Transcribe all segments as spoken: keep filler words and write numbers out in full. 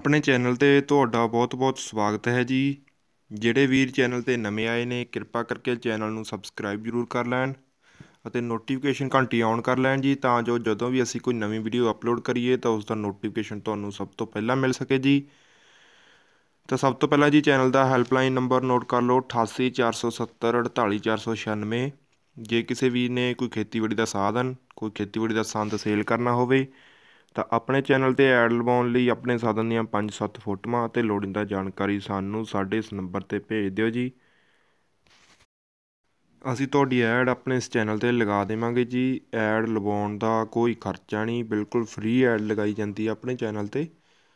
ਆਪਣੇ ਚੈਨਲ 'ਤੇ ਤੁਹਾਡਾ ਬਹੁਤ-ਬਹੁਤ ਸਵਾਗਤ ਹੈ ਜੀ। ਜਿਹੜੇ ਵੀਰ ਚੈਨਲ 'ਤੇ ਨਵੇਂ ਆਏ ਨੇ ਕਿਰਪਾ ਕਰਕੇ ਚੈਨਲ ਨੂੰ ਸਬਸਕ੍ਰਾਈਬ ਜ਼ਰੂਰ ਕਰ ਲੈਣ ਅਤੇ ਨੋਟੀਫਿਕੇਸ਼ਨ ਘੰਟੀ ਔਨ ਕਰ ਲੈਣ ਜੀ, ਤਾਂ ਜੋ ਜਦੋਂ ਵੀ ਅਸੀਂ ਕੋਈ ਨਵੀਂ ਵੀਡੀਓ ਅਪਲੋਡ ਕਰੀਏ ਤਾਂ ਉਸ ਦਾ ਨੋਟੀਫਿਕੇਸ਼ਨ ਤੁਹਾਨੂੰ ਸਭ ਤੋਂ ਪਹਿਲਾਂ ਮਿਲ ਸਕੇ ਜੀ। ਤਾਂ ਸਭ ਤੋਂ ਪਹਿਲਾਂ ਜੀ ਚੈਨਲ ਦਾ ਹੈਲਪਲਾਈਨ ਨੰਬਰ ਨੋਟ ਕਰ ਲਓ ਅਠਾਸੀ ਚਾਰ ਸੌ ਸੱਤਰ ਅਠਤਾਲੀ ਚਾਰ ਸੌ ਛਿਆਨਵੇਂ। ਜੇ ਕਿਸੇ ਵੀਰ ਨੇ ਕੋਈ ਖੇਤੀਬਾੜੀ ਦਾ ਸਾਧਨ ਕੋਈ ਖੇਤੀਬਾੜੀ ਦਾ ਸੰਦ ਸੇਲ ਕਰਨਾ ਹੋਵੇ ਤਾਂ ਆਪਣੇ ਚੈਨਲ 'ਤੇ ਐਡ ਲਵਾਉਣ ਲਈ ਆਪਣੇ ਸਾਧਨ ਦੀਆਂ ਪੰਜ ਸੱਤ ਫੋਟੋਆਂ ਅਤੇ ਲੋੜੀਂਦਾ ਜਾਣਕਾਰੀ ਸਾਨੂੰ ਸਾਡੇ ਇਸ ਨੰਬਰ 'ਤੇ ਭੇਜ ਦਿਓ ਜੀ। ਅਸੀਂ ਤੁਹਾਡੀ ਐਡ ਆਪਣੇ ਇਸ ਚੈਨਲ 'ਤੇ ਲਗਾ ਦੇਵਾਂਗੇ ਜੀ। ਐਡ ਲਵਾਉਣ ਦਾ ਕੋਈ ਖਰਚਾ ਨਹੀਂ, ਬਿਲਕੁਲ ਫ੍ਰੀ ਐਡ ਲਗਾਈ ਜਾਂਦੀ ਹੈ ਆਪਣੇ ਚੈਨਲ 'ਤੇ।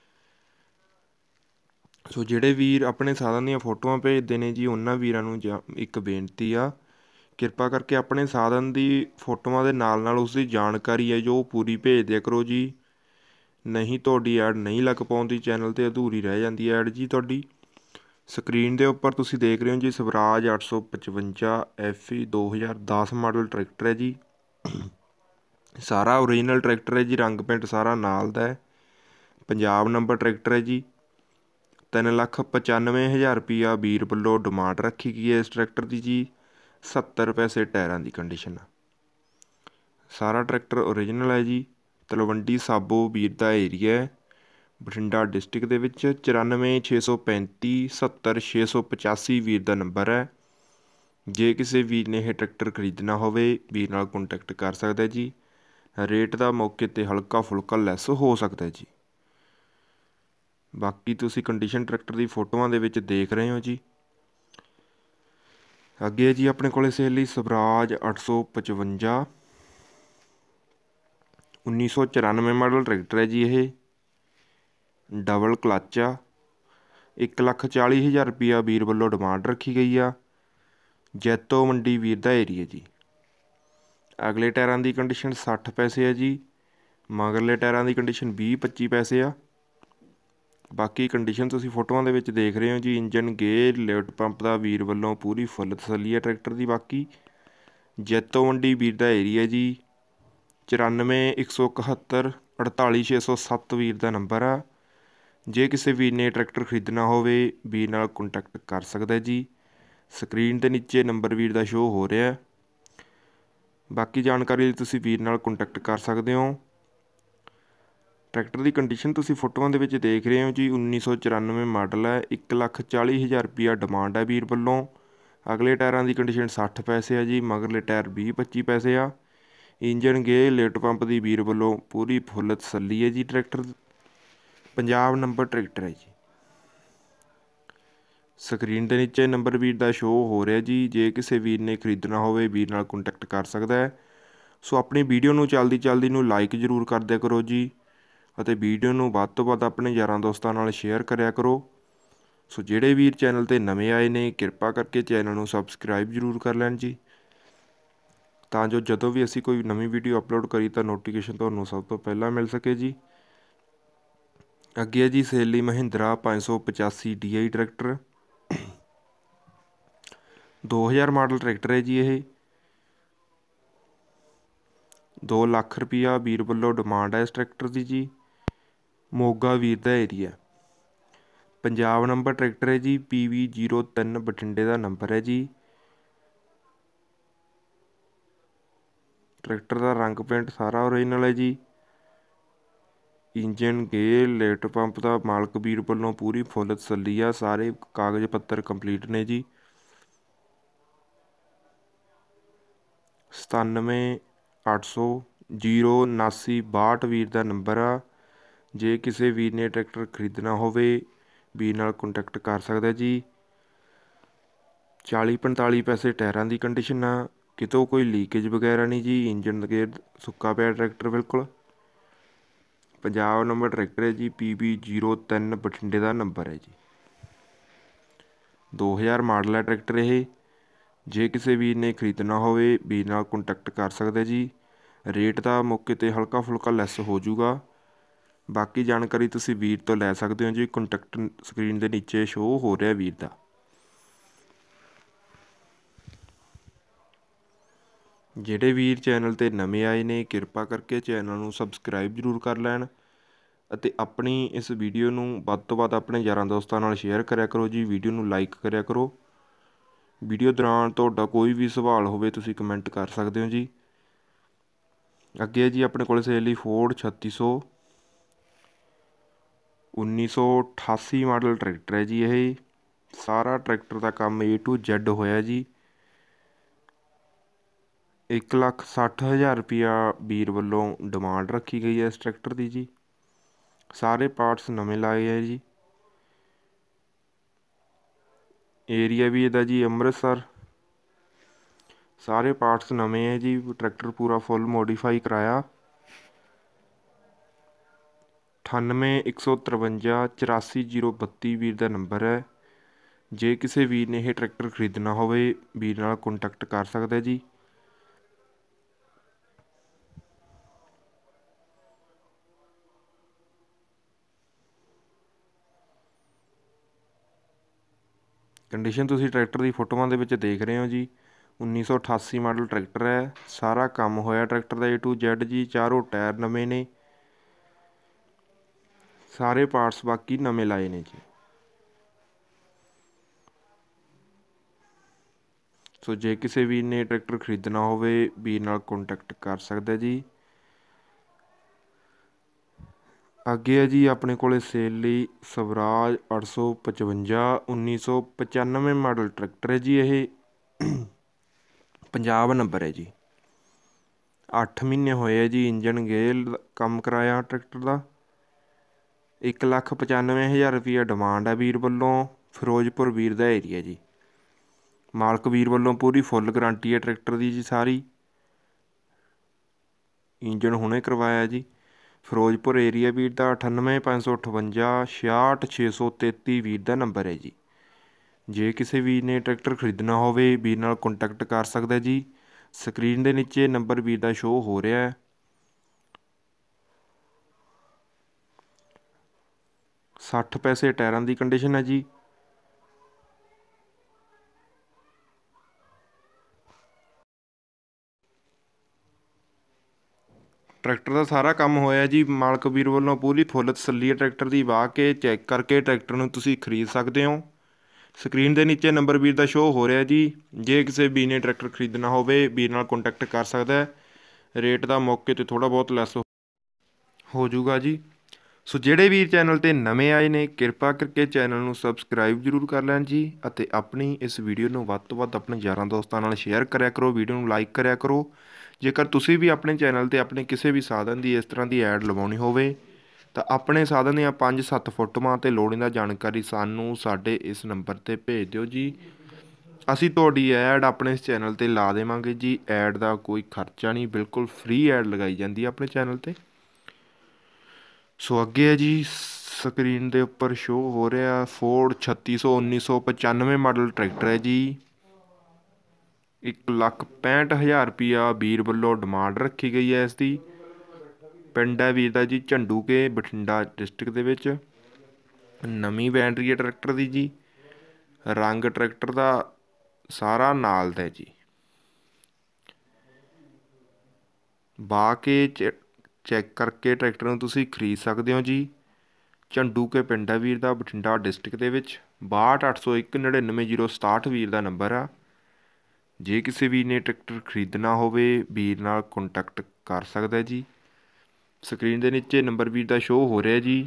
ਸੋ ਜਿਹੜੇ ਵੀਰ ਆਪਣੇ ਸਾਧਨ ਦੀਆਂ ਫੋਟੋਆਂ ਭੇਜਦੇ ਨੇ ਜੀ, ਉਹਨਾਂ ਵੀਰਾਂ ਨੂੰ ਜਾਂ ਇੱਕ ਬੇਨਤੀ ਆ, ਕਿਰਪਾ ਕਰਕੇ ਆਪਣੇ ਸਾਧਨ ਦੀ ਫੋਟੋਆਂ ਦੇ ਨਾਲ ਨਾਲ ਉਸ ਦੀ ਜਾਣਕਾਰੀ ਹੈ ਜੋ ਉਹ ਪੂਰੀ ਭੇਜ ਦਿਆ ਕਰੋ ਜੀ। ਨਹੀਂ ਤੁਹਾਡੀ ਐਡ ਨਹੀਂ ਲੱਗ ਪਾਉਂਦੀ ਚੈਨਲ 'ਤੇ, ਅਧੂਰੀ ਰਹਿ ਜਾਂਦੀ ਐਡ ਜੀ ਤੁਹਾਡੀ। ਸਕਰੀਨ ਦੇ ਉੱਪਰ ਤੁਸੀਂ ਦੇਖ ਰਹੇ ਹੋ ਜੀ ਸਵਰਾਜ ਅੱਠ ਸੌ ਪਚਵੰਜਾ ਐਫ ਈ ਦੋ ਹਜ਼ਾਰ ਦਸ ਮਾਡਲ ਟਰੈਕਟਰ ਹੈ ਜੀ। ਸਾਰਾ ਓਰੀਜਨਲ ਟਰੈਕਟਰ ਹੈ ਜੀ, ਰੰਗ ਪੈਂਟ ਸਾਰਾ ਨਾਲ ਦਾ ਹੈ। ਪੰਜਾਬ ਨੰਬਰ ਟਰੈਕਟਰ ਹੈ ਜੀ। ਤਿੰਨ ਲੱਖ ਪਚਾਨਵੇਂ ਹਜ਼ਾਰ ਰੁਪਈਆ ਵੀਰ ਵੱਲੋਂ ਡਿਮਾਂਡ ਰੱਖੀ ਗਈ ਹੈ ਇਸ ਟਰੈਕਟਰ ਦੀ ਜੀ। ਸੱਤਰ ਪੈਸੇ ਟਾਇਰਾਂ ਦੀ ਕੰਡੀਸ਼ਨ। ਸਾਰਾ ਟਰੈਕਟਰ ਓਰੀਜਨਲ ਹੈ ਜੀ। ਤਲਵੰਡੀ ਸਾਬੋ ਵੀਰ ਦਾ ਏਰੀਆ ਹੈ, ਬਠਿੰਡਾ ਡਿਸਟ੍ਰਿਕਟ ਦੇ ਵਿੱਚ। ਚੁਰਾਨਵੇਂ ਛੇ ਸੌ ਪੈਂਤੀ ਸੱਤਰ ਛੇ ਸੌ ਪਚਾਸੀ ਵੀਰ ਦਾ ਨੰਬਰ ਹੈ। ਜੇ ਕਿਸੇ ਵੀਰ ਨੇ ਇਹ ਟਰੈਕਟਰ ਖਰੀਦਣਾ ਹੋਵੇ ਵੀਰ ਨਾਲ ਕੰਟੈਕਟ ਕਰ ਸਕਦਾ ਜੀ। ਰੇਟ ਦਾ ਮੌਕੇ 'ਤੇ ਹਲਕਾ ਫੁਲਕਾ ਲੈਸ ਹੋ ਸਕਦਾ ਜੀ। ਬਾਕੀ ਤੁਸੀਂ ਕੰਡੀਸ਼ਨ ਟਰੈਕਟਰ ਦੀ ਫੋਟੋਆਂ ਦੇ ਵਿੱਚ ਦੇਖ ਰਹੇ ਹੋ ਜੀ। ਅੱਗੇ ਜੀ ਆਪਣੇ ਕੋਲ ਸੇਲ ਲਈ ਸਵਰਾਜ ਅੱਠ ਸੌ ਪਚਵੰਜਾ ਉੱਨੀ ਸੌ ਚੁਰਾਨਵੇਂ ਮਾਡਲ ਟਰੈਕਟਰ ਹੈ ਜੀ। ਇਹ ਡਬਲ ਕਲੱਚ ਆ। ਇੱਕ ਲੱਖ ਚਾਲੀ ਹਜ਼ਾਰ ਰੁਪਈਆ ਵੀਰ ਵੱਲੋਂ ਡਿਮਾਂਡ ਰੱਖੀ ਗਈ ਆ। ਜੈਤੋ ਮੰਡੀ ਵੀਰ ਦਾ ਏਰੀਆ ਜੀ। ਅਗਲੇ ਟਾਇਰਾਂ ਦੀ ਕੰਡੀਸ਼ਨ ਸੱਠ ਪੈਸੇ ਹੈ ਜੀ। ਮਗਰਲੇ ਟਾਇਰਾਂ ਦੀ ਕੰਡੀਸ਼ਨ ਵੀਹ ਪੱਚੀ ਪੈਸੇ ਆ। ਬਾਕੀ ਕੰਡੀਸ਼ਨ ਤੁਸੀਂ ਫੋਟੋਆਂ ਦੇ ਵਿੱਚ ਦੇਖ ਰਹੇ ਹੋ ਜੀ। ਇੰਜਨ ਗੇਅਰ ਲਿਫਟ ਪੰਪ ਦਾ ਵੀਰ ਵੱਲੋਂ ਪੂਰੀ ਫੁੱਲ ਤਸੱਲੀ ਹੈ ਟਰੈਕਟਰ ਦੀ। ਬਾਕੀ ਜੈਤੋ ਮੰਡੀ ਵੀਰ ਦਾ ਏਰੀਆ ਜੀ। ਚੁਰਾਨਵੇਂ ਇੱਕ ਸੌ ਇਕਹੱਤਰ ਅਠਤਾਲੀ ਛੇ ਸੌ ਸੱਤ ਵੀਰ ਦਾ ਨੰਬਰ ਆ। ਜੇ ਕਿਸੇ ਵੀਰ ਨੇ ਟਰੈਕਟਰ ਖਰੀਦਣਾ ਹੋਵੇ ਵੀਰ ਨਾਲ ਕੰਟੈਕਟ ਕਰ ਸਕਦਾ ਜੀ। ਸਕਰੀਨ ਦੇ ਨੀਚੇ ਨੰਬਰ ਵੀਰ ਦਾ ਸ਼ੋਅ ਹੋ ਰਿਹਾ। ਬਾਕੀ ਜਾਣਕਾਰੀ ਲਈ ਤੁਸੀਂ ਵੀਰ ਨਾਲ ਕੰਟੈਕਟ ਕਰ ਸਕਦੇ ਹੋ। ਟਰੈਕਟਰ ਦੀ ਕੰਡੀਸ਼ਨ ਤੁਸੀਂ ਫੋਟੋਆਂ ਦੇ ਵਿੱਚ ਦੇਖ ਰਹੇ ਹੋ ਜੀ। ਉੱਨੀ ਸੌ ਚੁਰਾਨਵੇਂ ਮਾਡਲ ਹੈ। ਇੱਕ ਲੱਖ ਚਾਲੀ ਹਜ਼ਾਰ ਰੁਪਈਆ ਡਿਮਾਂਡ ਹੈ ਵੀਰ ਵੱਲੋਂ। ਅਗਲੇ ਟਾਇਰਾਂ ਦੀ ਕੰਡੀਸ਼ਨ ਸੱਠ ਪੈਸੇ ਆ ਜੀ। ਮਗਰਲੇ ਟਾਇਰ ਵੀਹ ਪੱਚੀ ਪੈਸੇ ਆ। ਇੰਜਨ ਗੇਅਰ ਲਿਫਟ ਪੰਪ ਦੀ ਵੀਰ ਵੱਲੋਂ ਪੂਰੀ ਫੁੱਲ ਤਸੱਲੀ ਹੈ ਜੀ। ਟਰੈਕਟਰ ਪੰਜਾਬ ਨੰਬਰ ਟਰੈਕਟਰ ਹੈ ਜੀ। ਸਕਰੀਨ ਦੇ ਨੀਚੇ ਨੰਬਰ ਵੀਰ ਦਾ ਸ਼ੋਅ ਹੋ ਰਿਹਾ ਜੀ। ਜੇ ਕਿਸੇ ਵੀਰ ਨੇ ਖਰੀਦਣਾ ਹੋਵੇ ਵੀਰ ਨਾਲ ਕੰਟੈਕਟ ਕਰ ਸਕਦਾ ਹੈ। ਸੋ ਆਪਣੀ ਵੀਡੀਓ ਨੂੰ ਚਲਦੀ ਚਲਦੀ ਨੂੰ ਲਾਈਕ ਜ਼ਰੂਰ ਕਰ ਦਿਆ ਕਰੋ ਜੀ, ਅਤੇ ਵੀਡੀਓ ਨੂੰ ਵੱਧ ਤੋਂ ਵੱਧ ਆਪਣੇ ਯਾਰਾਂ ਦੋਸਤਾਂ ਨਾਲ ਸ਼ੇਅਰ ਕਰਿਆ ਕਰੋ। ਸੋ ਜਿਹੜੇ ਵੀਰ ਚੈਨਲ 'ਤੇ ਨਵੇਂ ਆਏ ਨੇ ਕਿਰਪਾ ਕਰਕੇ ਚੈਨਲ ਨੂੰ ਸਬਸਕ੍ਰਾਈਬ ਜ਼ਰੂਰ ਕਰ ਲੈਣ ਜੀ, ਤਾਂ ਜੋ ਜਦੋਂ ਵੀ ਅਸੀਂ ਕੋਈ ਨਵੀਂ ਵੀਡੀਓ ਅਪਲੋਡ ਕਰੀ ਤਾਂ ਨੋਟੀਫਿਕੇਸ਼ਨ ਤੁਹਾਨੂੰ ਸਭ ਤੋਂ ਪਹਿਲਾਂ ਮਿਲ ਸਕੇ ਜੀ। ਅੱਗੇ ਹੈ ਜੀ ਸੇਲ ਲਈ ਮਹਿੰਦਰਾ ਪੰਜ ਸੌ ਪਚਾਸੀ ਡੀ ਆਈ ਟਰੈਕਟਰ। ਦੋ ਹਜ਼ਾਰ ਮਾਡਲ ਟਰੈਕਟਰ ਹੈ ਜੀ। ਇਹ ਦੋ ਲੱਖ ਰੁਪਈਆ ਵੀਰ ਵੱਲੋਂ ਡਿਮਾਂਡ ਹੈ ਇਸ ਟਰੈਕਟਰ ਦੀ ਜੀ। ਮੋਗਾ ਵੀਰ ਦਾ ਏਰੀਆ। ਪੰਜਾਬ ਨੰਬਰ ਟਰੈਕਟਰ ਹੈ ਜੀ। ਪੀ ਵੀ ਜ਼ੀਰੋ ਤਿੰਨ ਬਠਿੰਡੇ ਦਾ ਨੰਬਰ ਹੈ ਜੀ। ਟਰੈਕਟਰ ਦਾ ਰੰਗ ਪੇਂਟ ਸਾਰਾ ਓਰੀਜਨਲ ਹੈ ਜੀ। ਇੰਜਨ ਗੇਅਰ ਲਿਫਟ ਪੰਪ ਦਾ ਮਾਲਕ ਵੀਰ ਵੱਲੋਂ ਪੂਰੀ ਫੁੱਲ ਤਸੱਲੀ ਆ। ਸਾਰੇ ਕਾਗਜ਼ ਪੱਤਰ ਕੰਪਲੀਟ ਨੇ ਜੀ। ਸਤਾਨਵੇਂ ਅੱਠ ਸੌ ਜੀਰੋ ਉਨਾਸੀ ਬਾਹਠ ਵੀਰ ਦਾ ਨੰਬਰ ਆ। ਜੇ ਕਿਸੇ ਵੀਰ ਨੇ ਟਰੈਕਟਰ ਖਰੀਦਣਾ ਹੋਵੇ ਵੀਰ ਨਾਲ ਕੰਟੈਕਟ ਕਰ ਸਕਦਾ ਜੀ। ਚਾਲੀ ਪੰਤਾਲੀ ਪੈਸੇ ਟਾਇਰਾਂ ਦੀ ਕੰਡੀਸ਼ਨ ਆ। ਕਿਤੋਂ ਕੋਈ ਲੀਕੇਜ ਵਗੈਰਾ ਨਹੀਂ ਜੀ। ਇੰਜਨ ਗੇਅਰ ਸੁੱਕਾ ਪਿਆ ਟਰੈਕਟਰ ਬਿਲਕੁਲ। ਪੰਜਾਬ ਨੰਬਰ ਟਰੈਕਟਰ ਹੈ ਜੀ। ਪੀ ਬੀ ਜ਼ੀਰੋ ਤਿੰਨ ਬਠਿੰਡੇ ਦਾ ਨੰਬਰ ਹੈ ਜੀ। ਦੋ ਹਜ਼ਾਰ ਮਾਡਲ ਹੈ ਟਰੈਕਟਰ ਇਹ। ਜੇ ਕਿਸੇ ਵੀਰ ਨੇ ਖਰੀਦਣਾ ਹੋਵੇ ਵੀਰ ਨਾਲ ਕੰਟੈਕਟ ਕਰ ਸਕਦਾ ਜੀ। ਰੇਟ ਦਾ ਮੌਕੇ 'ਤੇ ਹਲਕਾ ਫੁਲਕਾ ਲੈਸ ਹੋ ਜੂਗਾ। ਬਾਕੀ ਜਾਣਕਾਰੀ ਤੁਸੀਂ ਵੀਰ ਤੋਂ ਲੈ ਸਕਦੇ ਹੋ ਜੀ। ਕੰਟੈਕਟ ਸਕਰੀਨ ਦੇ ਨੀਚੇ ਸ਼ੋਅ ਹੋ ਰਿਹਾ ਵੀਰ ਦਾ। ਜਿਹੜੇ ਵੀਰ ਚੈਨਲ 'ਤੇ ਨਵੇਂ ਆਏ ਨੇ ਕਿਰਪਾ ਕਰਕੇ ਚੈਨਲ ਨੂੰ ਸਬਸਕ੍ਰਾਈਬ ਜ਼ਰੂਰ ਕਰ ਲੈਣ ਅਤੇ ਆਪਣੀ ਇਸ ਵੀਡੀਓ ਨੂੰ ਵੱਧ ਤੋਂ ਵੱਧ ਆਪਣੇ ਯਾਰਾਂ ਦੋਸਤਾਂ ਨਾਲ ਸ਼ੇਅਰ ਕਰਿਆ ਕਰੋ ਜੀ। ਵੀਡੀਓ ਨੂੰ ਲਾਈਕ ਕਰਿਆ ਕਰੋ। ਵੀਡੀਓ ਦੌਰਾਨ ਤੁਹਾਡਾ ਕੋਈ ਵੀ ਸਵਾਲ ਹੋਵੇ ਤੁਸੀਂ ਕਮੈਂਟ ਕਰ ਸਕਦੇ ਹੋ ਜੀ। ਅੱਗੇ ਜੀ ਆਪਣੇ ਕੋਲ ਸੇਲ ਲਈ ਫੋਰਡ ਛੱਤੀ ਸੌ ਉੱਨੀ ਸੌ ਅਠਾਸੀ ਮਾਡਲ ਟਰੈਕਟਰ ਹੈ ਜੀ। ਇਹ ਸਾਰਾ ਟਰੈਕਟਰ ਦਾ ਕੰਮ ਏ ਟੂ ਜ਼ੈਡ ਹੋਇਆ ਜੀ। ਇੱਕ ਲੱਖ ਸੱਠ ਹਜ਼ਾਰ ਰੁਪਇਆ ਵੀਰ ਵੱਲੋਂ ਡਿਮਾਂਡ ਰੱਖੀ ਗਈ ਹੈ ਇਸ ਟਰੈਕਟਰ ਦੀ ਜੀ। ਸਾਰੇ ਪਾਰਟਸ ਨਵੇਂ ਲਾਏ ਹੈ ਜੀ। ਏਰੀਆ ਵੀ ਇਹਦਾ ਜੀ ਅੰਮ੍ਰਿਤਸਰ। ਸਾਰੇ ਪਾਰਟਸ ਨਵੇਂ ਹੈ ਜੀ। ਟਰੈਕਟਰ ਪੂਰਾ ਫੁੱਲ ਮੋਡੀਫਾਈ ਕਰਾਇਆ। ਅਠਾਨਵੇਂ ਇੱਕ ਸੌ ਤਰਵੰਜਾ ਚੁਰਾਸੀ ਜੀਰੋ ਬੱਤੀ ਵੀਰ ਦਾ ਨੰਬਰ ਹੈ। ਜੇ ਕਿਸੇ ਵੀਰ ਨੇ ਇਹ ਟਰੈਕਟਰ ਖਰੀਦਣਾ ਹੋਵੇ ਵੀਰ ਨਾਲ ਕੰਟੈਕਟ ਕਰ ਸਕਦਾ ਜੀ। ਕੰਡੀਸ਼ਨ ਤੁਸੀਂ ਟਰੈਕਟਰ ਦੀ ਫੋਟੋਆਂ ਦੇ ਵਿੱਚ ਦੇਖ ਰਹੇ ਹੋ ਜੀ। ਉੱਨੀ ਸੌ ਅਠਾਸੀ ਮਾਡਲ ਟਰੈਕਟਰ ਹੈ। ਸਾਰਾ ਕੰਮ ਹੋਇਆ ਟਰੈਕਟਰ ਦਾ ਏ ਟੂ ਜ਼ੈਡ ਜੀ। ਚਾਰੋਂ ਟਾਇਰ ਨਵੇਂ ਨੇ। ਸਾਰੇ ਪਾਰਟਸ ਬਾਕੀ ਨਵੇਂ ਲਾਏ ਨੇ ਜੀ। ਸੋ ਜੇ ਕਿਸੇ ਵੀਰ ਨੇ ਟਰੈਕਟਰ ਖਰੀਦਣਾ ਹੋਵੇ ਵੀਰ ਨਾਲ ਕੰਟੈਕਟ ਕਰ ਸਕਦਾ ਜੀ। ਅੱਗੇ ਹੈ ਜੀ ਆਪਣੇ ਕੋਲ ਸੇਲ ਲਈ ਸਵਰਾਜ ਅੱਠ ਸੌ ਪਚਵੰਜਾ ਉੱਨੀ ਸੌ ਪਚਾਨਵੇਂ ਮਾਡਲ ਟਰੈਕਟਰ ਹੈ ਜੀ। ਇਹ ਪੰਜਾਬ ਨੰਬਰ ਹੈ ਜੀ। ਅੱਠ ਮਹੀਨੇ ਹੋਏ ਹੈ ਜੀ। ਇੰਜਨ ਗੇਅਰ ਕੰਮ ਕਰਾਇਆ ਟਰੈਕਟਰ ਦਾ। ਇੱਕ ਲੱਖ ਪਚਾਨਵੇਂ ਹਜ਼ਾਰ ਰੁਪਈਆ ਡਿਮਾਂਡ ਹੈ ਵੀਰ ਵੱਲੋਂ। ਫਿਰੋਜ਼ਪੁਰ ਵੀਰ ਦਾ ਏਰੀਆ ਜੀ। ਮਾਲਕ ਵੀਰ ਵੱਲੋਂ ਪੂਰੀ ਫੁੱਲ ਗਰੰਟੀ ਹੈ ਟਰੈਕਟਰ ਦੀ ਜੀ। ਸਾਰੀ ਇੰਜਨ ਹੁਣੇ ਕਰਵਾਇਆ ਜੀ। ਫਿਰੋਜ਼ਪੁਰ ਏਰੀਆ ਵੀਰ ਦਾ। ਅਠਾਨਵੇਂ ਪੰਜ ਸੌ ਅਠਵੰਜਾ ਛਿਆਹਠ ਛੇ ਸੌ ਤੇਤੀ ਵੀਰ ਦਾ ਨੰਬਰ ਹੈ ਜੀ। ਜੇ ਕਿਸੇ ਵੀਰ ਨੇ ਟਰੈਕਟਰ ਖਰੀਦਣਾ ਹੋਵੇ ਵੀਰ ਨਾਲ ਕੰਟੈਕਟ ਕਰ ਸਕਦਾ ਜੀ। ਸਕਰੀਨ ਦੇ ਨੀਚੇ ਨੰਬਰ ਵੀਰ ਦਾ ਸ਼ੋਅ ਹੋ ਰਿਹਾ ਹੈ। ਸੱਠ ਪੈਸੇ ਟਾਇਰਾਂ ਦੀ ਕੰਡੀਸ਼ਨ ਹੈ ਜੀ। ਟਰੈਕਟਰ ਦਾ ਸਾਰਾ ਕੰਮ ਹੋਇਆ ਜੀ। ਮਾਲਕ ਵੀਰ ਵੱਲੋਂ ਪੂਰੀ ਫੁੱਲ ਤਸੱਲੀ ਹੈ ਟਰੈਕਟਰ ਦੀ। ਵਾਹ ਕੇ ਚੈੱਕ ਕਰਕੇ ਟਰੈਕਟਰ ਨੂੰ ਤੁਸੀਂ ਖਰੀਦ ਸਕਦੇ ਹੋ। ਸਕਰੀਨ ਦੇ ਨੀਚੇ ਨੰਬਰ ਵੀਰ ਦਾ ਸ਼ੋਅ ਹੋ ਰਿਹਾ ਜੀ। ਜੇ ਕਿਸੇ ਵੀਰ ਨੇ ਟਰੈਕਟਰ ਖਰੀਦਣਾ ਹੋਵੇ ਵੀਰ ਨਾਲ ਕੰਟੈਕਟ ਕਰ ਸਕਦਾ ਹੈ। ਰੇਟ ਦਾ ਮੌਕੇ 'ਤੇ ਥੋੜ੍ਹਾ ਬਹੁਤ ਲੈਸ ਹੋ ਜਾਊਗਾ ਜੀ। ਸੋ ਜਿਹੜੇ ਵੀਰ ਚੈਨਲ 'ਤੇ ਨਵੇਂ ਆਏ ਨੇ ਕਿਰਪਾ ਕਰਕੇ ਚੈਨਲ ਨੂੰ ਸਬਸਕ੍ਰਾਈਬ ਜ਼ਰੂਰ ਕਰ ਲੈਣ ਜੀ। ਅਤੇ ਆਪਣੀ ਇਸ ਵੀਡੀਓ ਨੂੰ ਵੱਧ ਤੋਂ ਵੱਧ ਆਪਣੇ ਯਾਰਾਂ ਦੋਸਤਾਂ ਨਾਲ ਸ਼ੇਅਰ ਕਰਿਆ ਕਰੋ। ਵੀਡੀਓ ਨੂੰ ਲਾਈਕ ਕਰਿਆ ਕਰੋ। ਜੇਕਰ ਤੁਸੀਂ ਵੀ ਆਪਣੇ ਚੈਨਲ 'ਤੇ ਆਪਣੇ ਕਿਸੇ ਵੀ ਸਾਧਨ ਦੀ ਇਸ ਤਰ੍ਹਾਂ ਦੀ ਐਡ ਲਵਾਉਣੀ ਹੋਵੇ ਤਾਂ ਆਪਣੇ ਸਾਧਨ ਦੀਆਂ ਪੰਜ ਸੱਤ ਫੋਟੋਆਂ ਅਤੇ ਲੋੜੀਂਦਾ ਜਾਣਕਾਰੀ ਸਾਨੂੰ ਸਾਡੇ ਇਸ ਨੰਬਰ 'ਤੇ ਭੇਜ ਦਿਓ ਜੀ। ਅਸੀਂ ਤੁਹਾਡੀ ਐਡ ਆਪਣੇ ਇਸ ਚੈਨਲ 'ਤੇ ਲਾ ਦੇਵਾਂਗੇ ਜੀ। ਐਡ ਦਾ ਕੋਈ ਖਰਚਾ ਨਹੀਂ, ਬਿਲਕੁਲ ਫ੍ਰੀ ਐਡ ਲਗਾਈ ਜਾਂਦੀ ਹੈ ਆਪਣੇ ਚੈਨਲ 'ਤੇ। ਸੋ ਅੱਗੇ ਹੈ ਜੀ ਸਕਰੀਨ ਦੇ ਉੱਪਰ ਸ਼ੋਅ ਹੋ ਰਿਹਾ ਫੋਰਡ ਛੱਤੀ ਸੌ ਉੱਨੀ ਸੌ ਪਚਾਨਵੇਂ ਮਾਡਲ ਟਰੈਕਟਰ ਹੈ ਜੀ। ਇੱਕ ਲੱਖ ਪੈਂਹਠ ਹਜ਼ਾਰ ਰੁਪਈਆ ਵੀਰ ਵੱਲੋਂ ਡਿਮਾਂਡ ਰੱਖੀ ਗਈ ਹੈ ਇਸ ਦੀ। ਪਿੰਡ ਹੈ ਵੀਰ ਦਾ ਜੀ ਝੰਡੂਕੇ, ਬਠਿੰਡਾ ਡਿਸਟ੍ਰਿਕਟ ਦੇ ਵਿੱਚ। ਨਵੀਂ ਬੈਟਰੀ ਹੈ ਟਰੈਕਟਰ ਦੀ ਜੀ। ਰੰਗ ਟਰੈਕਟਰ ਦਾ ਸਾਰਾ ਨਾਲ ਦਾ ਜੀ। ਵਾਹ ਕੇ ਚੈੱਕ ਕਰਕੇ ਟਰੈਕਟਰ ਨੂੰ ਤੁਸੀਂ ਖਰੀਦ ਸਕਦੇ ਹੋ ਜੀ। ਝੰਡੂਕੇ ਪਿੰਡ ਹੈ ਵੀਰ ਦਾ, ਬਠਿੰਡਾ ਡਿਸਟ੍ਰਿਕਟ ਦੇ ਵਿੱਚ। ਬਾਹਠ ਅੱਠ ਸੌ ਇੱਕ ਨੜਿਨਵੇਂ ਜੀਰੋ ਸਤਾਹਠ ਵੀਰ ਦਾ ਨੰਬਰ ਆ। ਜੇ ਕਿਸੇ ਵੀਰ ਨੇ ਟਰੈਕਟਰ ਖਰੀਦਣਾ ਹੋਵੇ ਵੀਰ ਨਾਲ ਕੰਟੈਕਟ ਕਰ ਸਕਦਾ ਜੀ। ਸਕਰੀਨ ਦੇ ਨੀਚੇ ਨੰਬਰ ਵੀਰ ਦਾ ਸ਼ੋਅ ਹੋ ਰਿਹਾ ਜੀ।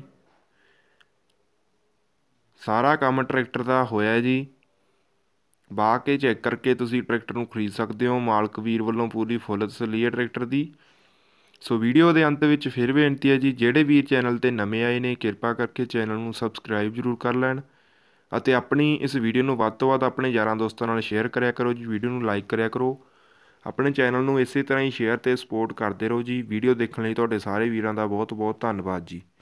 ਸਾਰਾ ਕੰਮ ਟਰੈਕਟਰ ਦਾ ਹੋਇਆ ਜੀ। ਵਾਹ ਕੇ ਚੈੱਕ ਕਰਕੇ ਤੁਸੀਂ ਟਰੈਕਟਰ ਨੂੰ ਖਰੀਦ ਸਕਦੇ ਹੋ। ਮਾਲਕ ਵੀਰ ਵੱਲੋਂ ਪੂਰੀ ਫੁੱਲ ਤਸੱਲੀ ਹੈ ਟਰੈਕਟਰ ਦੀ। ਸੋ ਵੀਡੀਓ ਦੇ ਅੰਤ ਵਿੱਚ ਫਿਰ ਬੇਨਤੀ ਹੈ ਜੀ, ਜਿਹੜੇ ਵੀਰ ਚੈਨਲ 'ਤੇ ਨਵੇਂ ਆਏ ਨੇ ਕਿਰਪਾ ਕਰਕੇ ਚੈਨਲ ਨੂੰ ਸਬਸਕ੍ਰਾਈਬ ਜ਼ਰੂਰ ਕਰ ਲੈਣ। ਅਤੇ ਆਪਣੀ ਇਸ ਵੀਡੀਓ ਨੂੰ ਵੱਧ ਤੋਂ ਵੱਧ ਆਪਣੇ ਯਾਰਾਂ ਦੋਸਤਾਂ ਨਾਲ ਸ਼ੇਅਰ ਕਰਿਆ ਕਰੋ ਜੀ। ਵੀਡੀਓ ਨੂੰ ਲਾਈਕ ਕਰਿਆ ਕਰੋ। ਆਪਣੇ ਚੈਨਲ ਨੂੰ ਇਸੇ ਤਰ੍ਹਾਂ ਹੀ ਸ਼ੇਅਰ ਅਤੇ ਸਪੋਰਟ ਕਰਦੇ ਰਹੋ ਜੀ। ਵੀਡੀਓ ਦੇਖਣ ਲਈ ਤੁਹਾਡੇ ਸਾਰੇ ਵੀਰਾਂ ਦਾ ਬਹੁਤ ਬਹੁਤ ਧੰਨਵਾਦ ਜੀ।